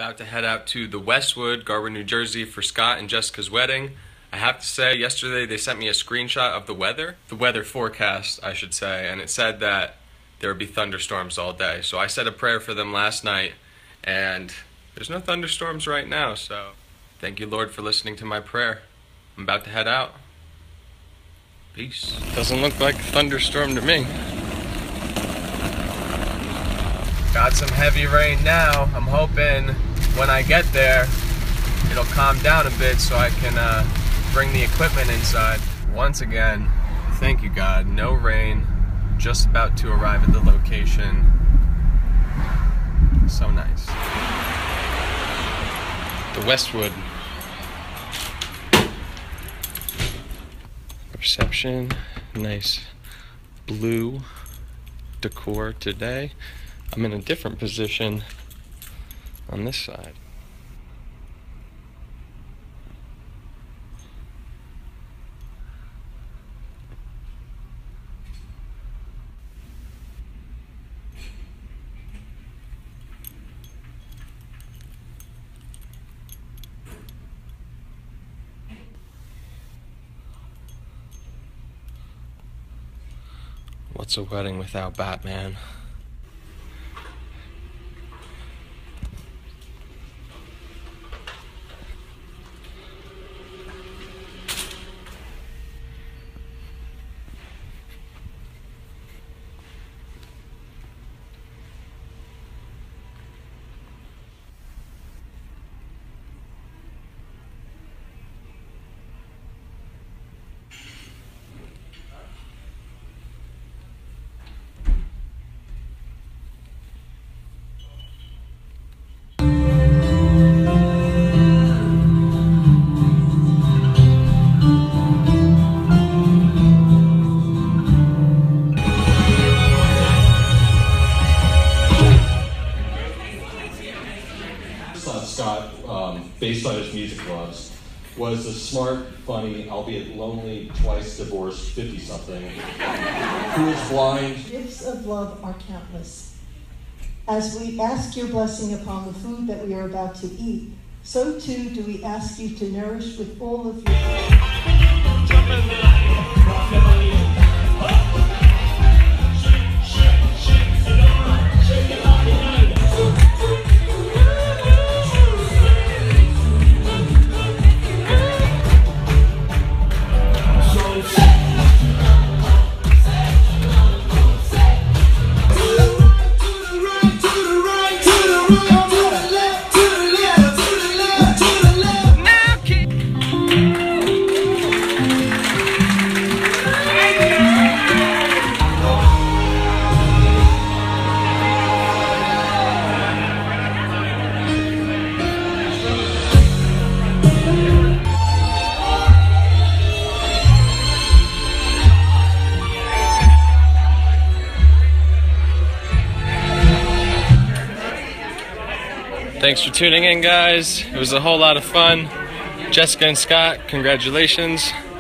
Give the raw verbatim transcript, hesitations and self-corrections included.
About to head out to the Westwood, Garwood, New Jersey for Scott and Jessica's wedding. I have to say, yesterday they sent me a screenshot of the weather, the weather forecast, I should say, and it said that there would be thunderstorms all day. So I said a prayer for them last night, and there's no thunderstorms right now, so thank you, Lord, for listening to my prayer. I'm about to head out. Peace. Doesn't look like a thunderstorm to me. Got some heavy rain now. I'm hoping when I get there, it'll calm down a bit so I can uh, bring the equipment inside. Once again, thank you, God. No rain. Just about to arrive at the location. So nice. The Westwood. Reception. Nice blue decor today. I'm in a different position on this side. What's a wedding without Batman? Scott, um, based on his music loves, was a smart, funny, albeit lonely, twice divorced fifty-something who is blind. Gifts of love are countless. As we ask your blessing upon the food that we are about to eat, so too do we ask you to nourish with all of your... Thanks for tuning in, guys. It was a whole lot of fun. Jessica and Scott, congratulations.